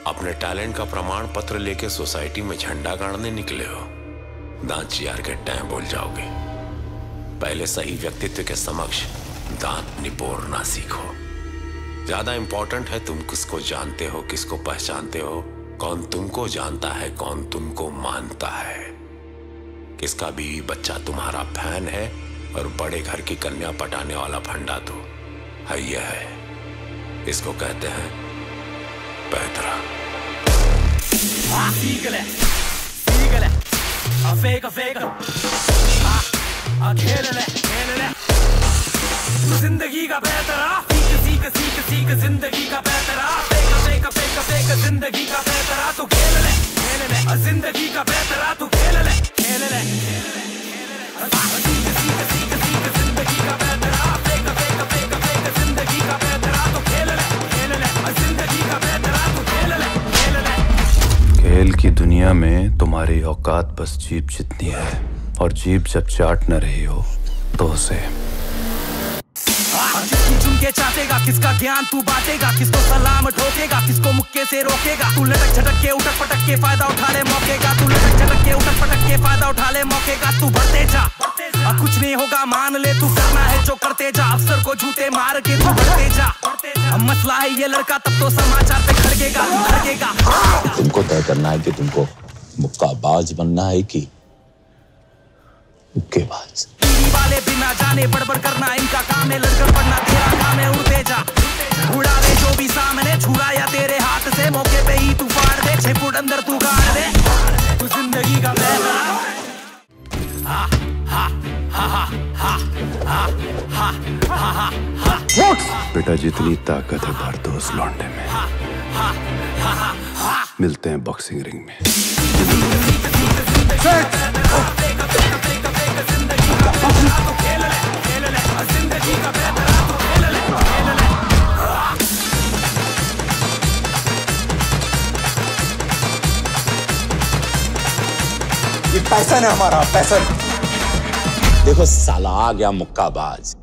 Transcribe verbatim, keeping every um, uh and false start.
अपने टैलेंट का प्रमाण पत्र लेके सोसाइटी में झंडा गाड़ने निकले हो, दांत चियार के टाइम बोल जाओगे। पहले सही व्यक्तित्व के समक्ष दांत निपोरना सीखो। ज्यादा इंपॉर्टेंट है तुम किसको जानते हो, किसको पहचानते हो, कौन तुमको जानता है, कौन तुमको मानता है। किसका बीवी बच्चा तुम्हारा फैन है और बड़े घर की कन्या पटाने वाला फंडा तो है ये है। इसको कहते हैं पैतरा। जिंदगी का पैतरा, सीख सीख सीख सीख जिंदगी का पैतरा, फेंक फेंक फेंक फेंक जिंदगी का पैतरा, तू खेल ले खेल ले जिंदगी का पैतरा, तू खेल ले खेल ले सीख सीख सीख सीख जिंदगी का पैतरा, फेंक फेंक फेंक फेंक जिंदगी का पैतरा, तू खेल ले खेल ले जिंदगी का पैतरा, तू खेल ले खेल ले। खेल की दुनिया में तुम्हारी औकात बस जीभ जितनी है, और जीभ जब चाट न रही हो तो उसे किसकी चुन के चाटेगा, किसका ज्ञान तू बांटेगा, किसको सलाम ठोकेगा, किसको मुक्के से रोकेगा। तू लटक झटक के उठक पटक के फायदा उठा ले मौके का, तू लटक झटक के उठक पटक के फायदा उठा ले मौके का। तू बढ़ते जा, अब कुछ नहीं होगा मान ले, तू करना है जो करते जा, अफसर को जूते मार के तू बढ़ते जा। अब मसला है ये लड़का, तब तो समाचार पे खड़केगा, तू खड़केगा। तुमको तय करना है कि तुमको मुक्काबाज बनना है कि मुक्केबाज। वाले बिना जाने बड़बड़ करना इनका काम है, लड़कर पड़ना तेरा काम है, उड़ते जा उड़ा दे जो भी सामने, छुड़ा या तेरे हाथ से मौके पे ही तू फाड़ दे, छह फुट अंदर तू गाड़ दे, तू जिंदगी का पैतरा। हा हा हा हा हा हा हा हा हा। बेटा जितनी ताकत है भर दो उस लौंडे में। मिलते हैं बॉक्सिंग रिंग में। ये पैसन है हमारा, पैसन। देखो साला आ गया मुक्काबाज,